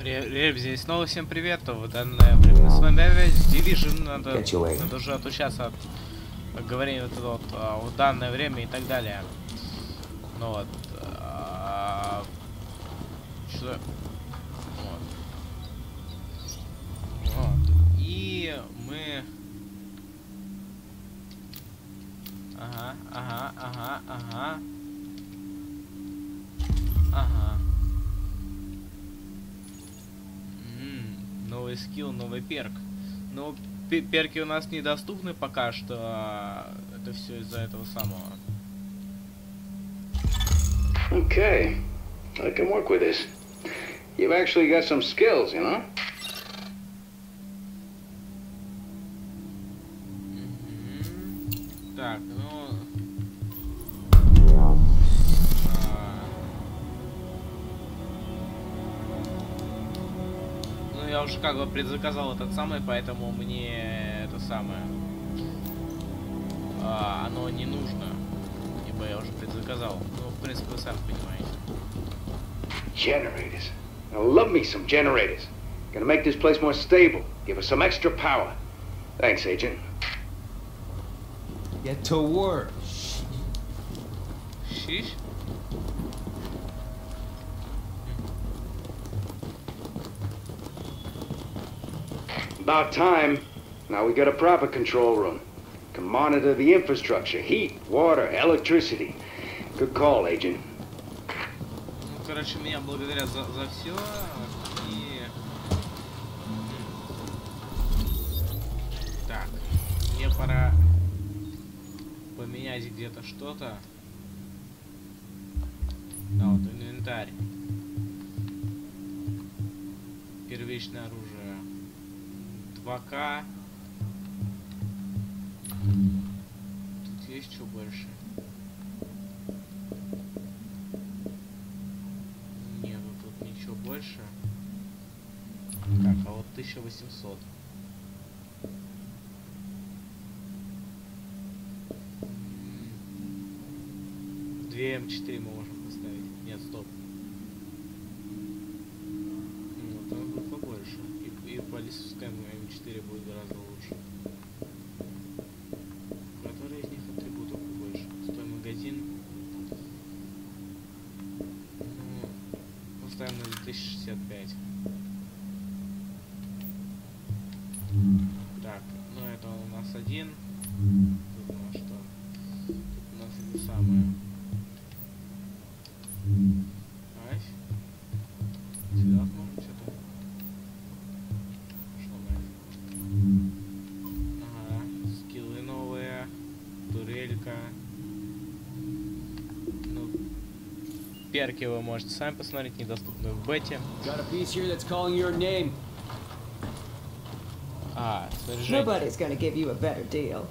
Ребят, снова всем привет, в данное время с вами опять Division, надо уже отучаться от говорения вот это вот в данное время и так далее. Ну вот, что, вот, и мы, ага. Новый скилл, новый перк. Но перки у нас недоступны пока что. Это все из-за этого самого. Okay, I can work with this. You've actually got some skills, you know? Так, ну... Я уже как бы предзаказал этот самый, поэтому мне это самое оно не нужно, ибо я уже предзаказал. Ну, в принципе, вы сами понимаете. Generators. I love me some generators. Gonna make this place more stable. Give us some extra power. Thanks, Agent. Get to work. Шиш? About time. Now we got a proper control room. Can monitor the infrastructure, heat, water, electricity. Good call, Agent. Ну, короче, меня благодарят за все. И... Так, мне пора поменять где-то что-то. Да, вот инвентарь. Первичное оружие. 2К. Тут есть что больше? Нет, тут ничего больше. Так, а вот 1800. Две М4 мы можем поставить. Нет, стоп. Ну, там будет побольше. И баллистическая М4 будет гораздо лучше. Который из них атрибутов побольше? Пустой магазин. Ну, поставим на 2065. Так, ну это у нас один. Тут у нас что? Тут у нас это самое. Ась. Сюда можем что-то. Что нафиг? Ага, скиллы новые. Турелька. Ну, перки вы можете сами посмотреть, недоступны в бете. Nobody's gonna give you a better deal.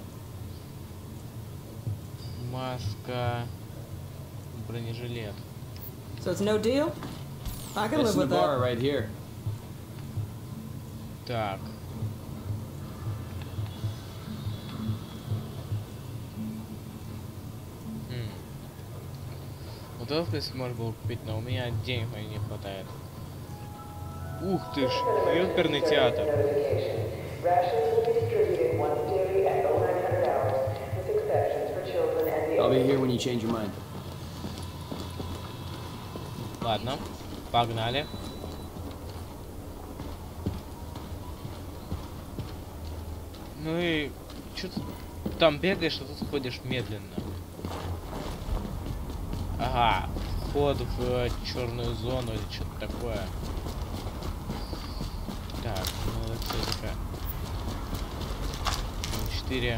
Маска. Бронежилет. So it's no deal? I can live with that. Right here. Так. Вот это, в принципе, можно было купить, но у меня денег не хватает. Ух ты ж, оперный театр. I'll be here when you change your mind. Ладно, погнали. Ну и что ты там бегаешь, а тут ходишь медленно. Ага, вход в черную зону или что-то такое. Так, ну это такая. 4.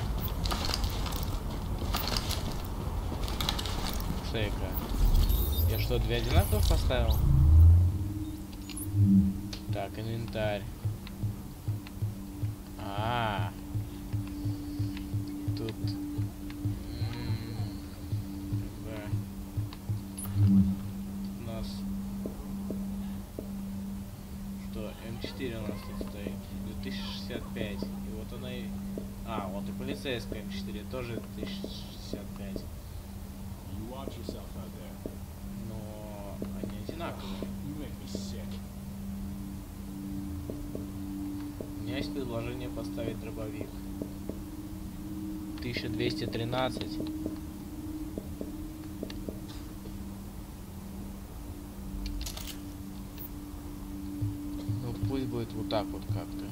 Шейка. Я что, 2 одинаковых поставил? Так, инвентарь. Тут у нас что, М4 у нас тут стоит 2065. И вот она и... вот и полицейская М4 тоже 2065. Но они одинаковые. меня есть предложение поставить дробовик. 1213. Ну пусть будет вот так вот как-то.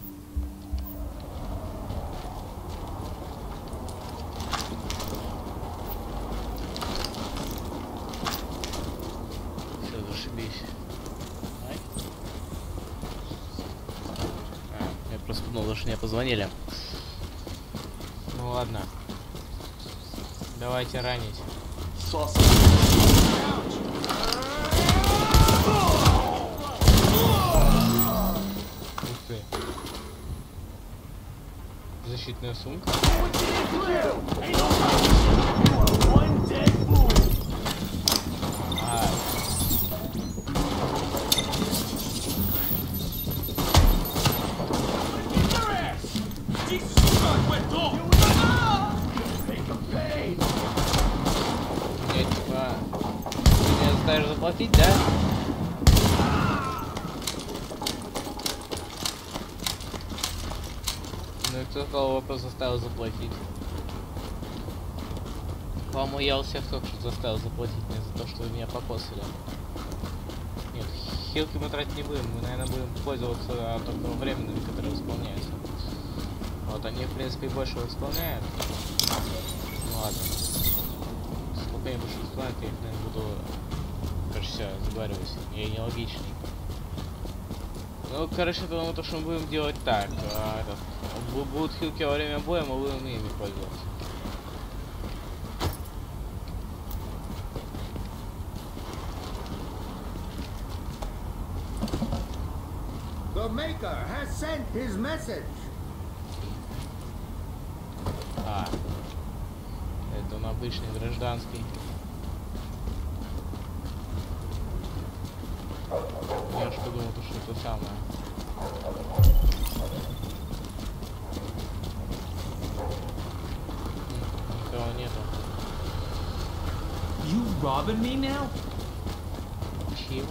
Все, зашибись. Я просто подумал, что мне позвонили. Ну ладно. Давайте ранить. Ух ты. Защитная сумка. Заставишь заплатить, да? Ну и кто сказал, вопрос заставил заплатить? По-моему, я у всех только что заставил заплатить мне за то, что вы меня покосили. Нет, хилки мы тратить не будем, мы, наверное, будем пользоваться только временными, которые восполняются. Вот, они, в принципе, больше восполняют. Ну ладно. Сколько я больше восполняют, я их, наверное, буду... Короче, все, заговариваюсь, я нелогичный. Ну, короче, потому то, что мы будем делать так. Будут хилки во время боя, мы будем ими пользоваться. The Maker has sent his message. А, это он обычный гражданский. Я уж подумал, что это самое. Никого нету. You robbing me now? Чего?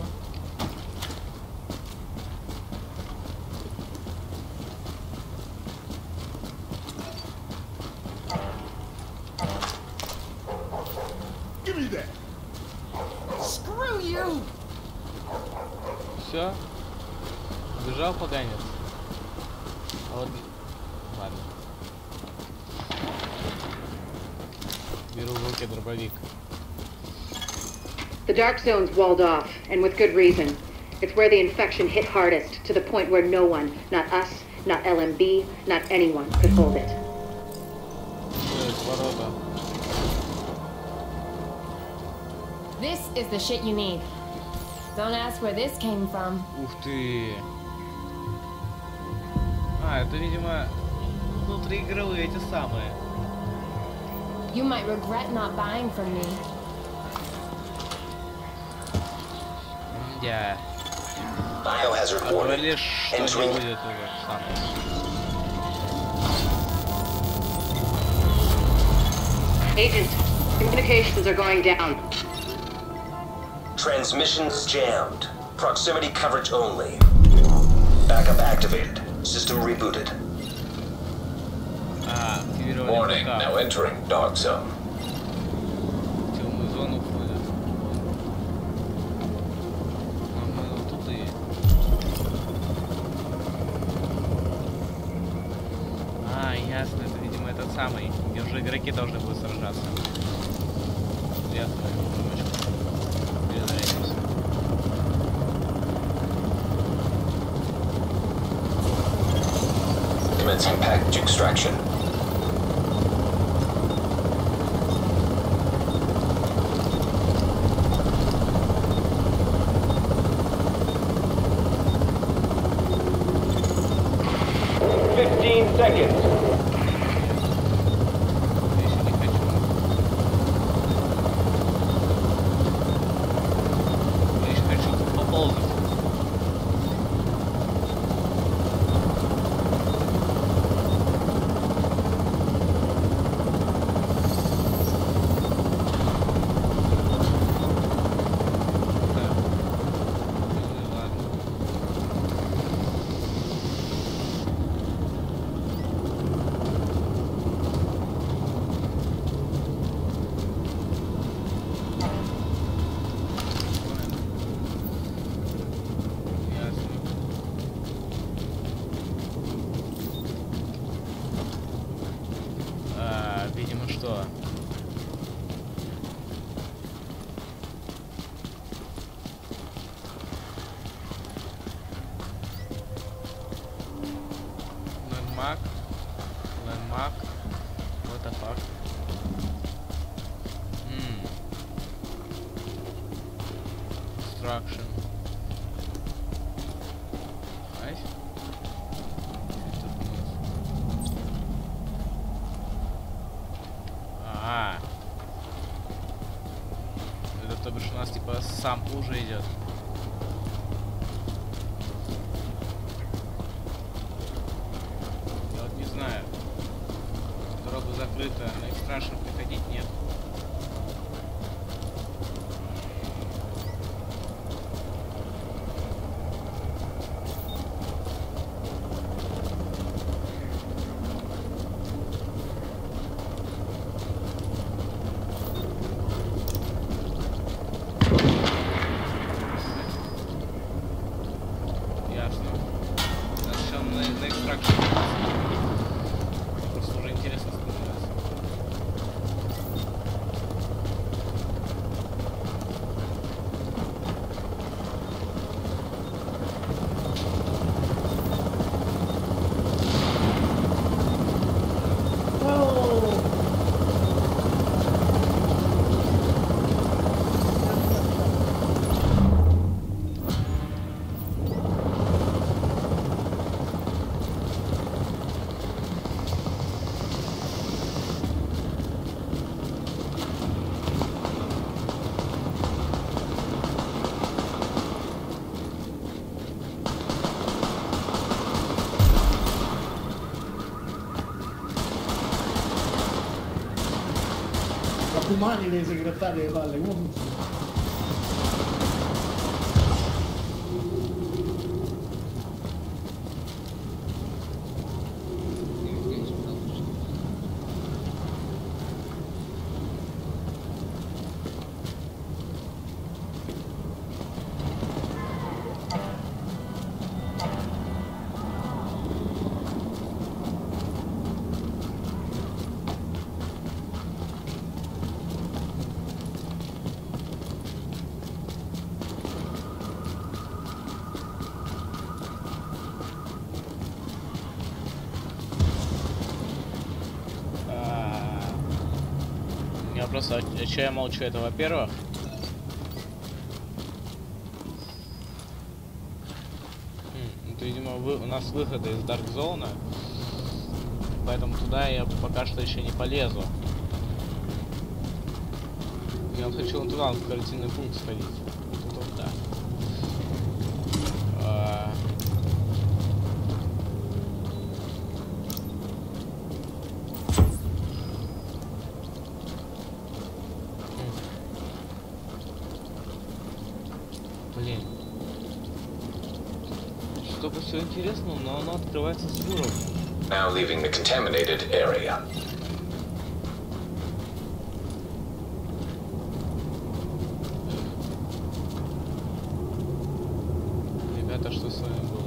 Give me that. Screw you. Все? Сбежал поганец? Вот. Ладно. Беру в руки дробовик. The dark zone's walled off, and with good reason. It's where the infection hit hardest, to the point where no one, not us, not LMB, not anyone, could hold it. This is the shit you need. Don't ask where this came from. Ух ты! А, это, видимо, внутриигровые эти самые. You might regret not buying from me. Да. Biohazard warning. Говорили, что не будет уже самое. Agent, communications are going down. Transmissions jammed. Proximity coverage only. Backup activated. System rebooted. Warning, now entering dark zone. Темную зону входит. Мы вот тут и... А, ясно, это, видимо, этот самый, где уже игроки должны будут сражаться. Ясно, перезарядимся. Commencing package extraction. Seconds. Landmark. Landmark. What the fuck? Destruction. Nice. Это то бишь у нас типа сам уже идет. Я вот не знаю. Дорога закрыта, на экстрашн приходить нет. Просто уже интересно становится. Umani dei segretari delle palle, Просто, что я молчу, это во-первых. Это, видимо, у нас выходы из Dark Zone, поэтому туда я пока что еще не полезу. Я вот хочу вон туда, в карантинный пункт сходить. Вот да. Блин. Чтобы все интересно, но оно открывается с уровня. Now leaving the contaminated area. Ребята, что с вами было?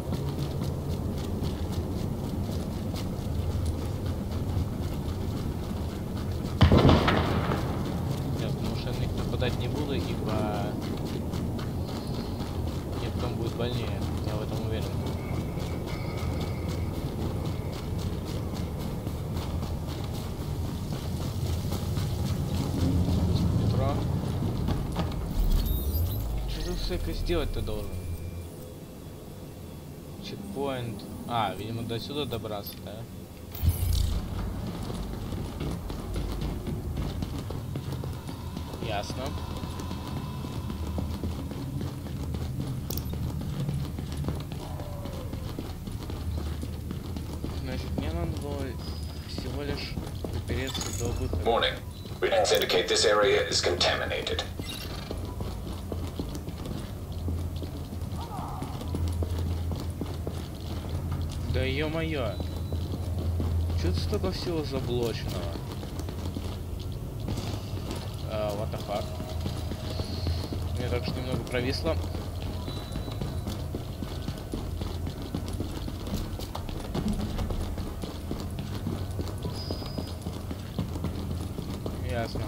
Нет, потому что я на них нападать не буду, ибо мне потом будет больнее, я в этом уверен. Метро. Что ты всякое сделать-то должен? Чекпоинт. А, видимо, до сюда добраться, да? Ясно. Значит, мне надо было всего лишь допереться до выхода. Warning. Readings indicate this area is contaminated. Да ё-моё. Чё тут столько всего заблоченного? What the fuck? Мне так что немного провисло. Ясно.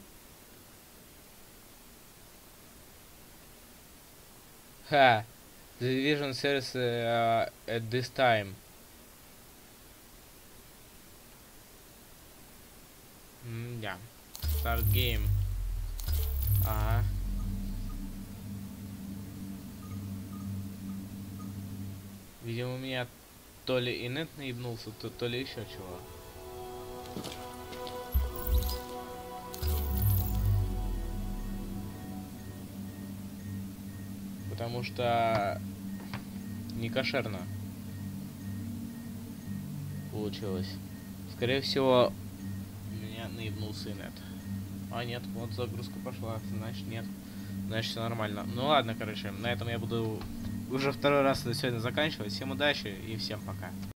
Ха. The Division service at this time. Yeah. Start game. Ага. Видимо, у меня то ли инет наебнулся, то ли еще чего. Потому что не кошерно получилось. Скорее всего, у меня наебнулся инет. А нет, вот загрузка пошла, значит нет. Значит все нормально. Ну ладно, короче, на этом я буду уже второй раз это сегодня заканчивать. Всем удачи и всем пока.